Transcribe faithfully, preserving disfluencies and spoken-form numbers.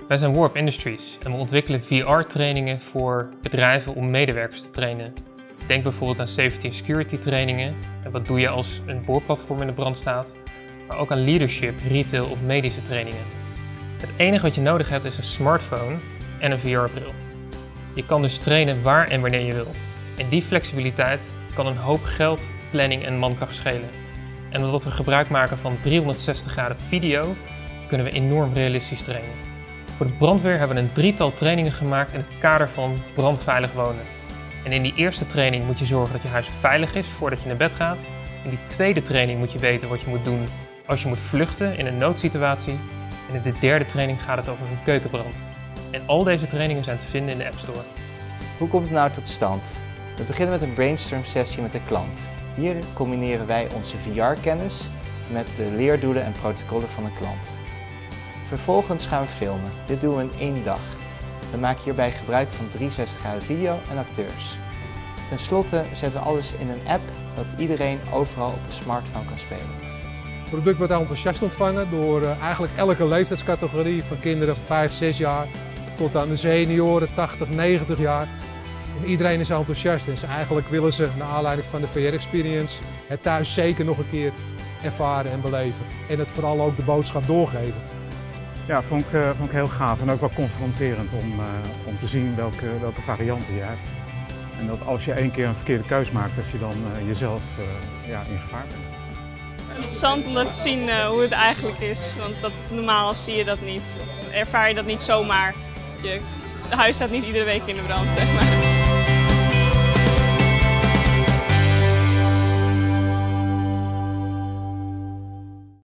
Wij zijn Warp Industries en we ontwikkelen V R-trainingen voor bedrijven om medewerkers te trainen. Denk bijvoorbeeld aan safety en security trainingen en wat doe je als een boorplatform in de brand staat, maar ook aan leadership, retail of medische trainingen. Het enige wat je nodig hebt is een smartphone en een V R-bril. Je kan dus trainen waar en wanneer je wil. En die flexibiliteit kan een hoop geld, planning en mankracht schelen. En omdat we gebruik maken van driehonderdzestig graden video, kunnen we enorm realistisch trainen. Voor de brandweer hebben we een drietal trainingen gemaakt in het kader van brandveilig wonen. En in die eerste training moet je zorgen dat je huis veilig is voordat je naar bed gaat. In die tweede training moet je weten wat je moet doen als je moet vluchten in een noodsituatie. En in de derde training gaat het over een keukenbrand. En al deze trainingen zijn te vinden in de App Store. Hoe komt het nou tot stand? We beginnen met een brainstorm sessie met de klant. Hier combineren wij onze V R-kennis met de leerdoelen en protocollen van de klant. Vervolgens gaan we filmen. Dit doen we in één dag. We maken hierbij gebruik van driehonderdzestig graden video en acteurs. Ten slotte zetten we alles in een app dat iedereen overal op een smartphone kan spelen. Het product wordt enthousiast ontvangen door uh, eigenlijk elke leeftijdscategorie, van kinderen vijf, zes jaar tot aan de senioren tachtig, negentig jaar. En iedereen is enthousiast en ze eigenlijk willen ze, naar aanleiding van de V R-experience, het thuis zeker nog een keer ervaren en beleven. En het vooral ook de boodschap doorgeven. Ja, vond ik, uh, vond ik heel gaaf en ook wel confronterend om, uh, om te zien welke, welke varianten je hebt. En dat als je één keer een verkeerde keus maakt, dat je dan uh, jezelf uh, ja, in gevaar bent. Interessant om dat te zien uh, hoe het eigenlijk is, want dat, normaal zie je dat niet. Ervaar je dat niet zomaar. Je huis staat niet iedere week in de brand, zeg maar.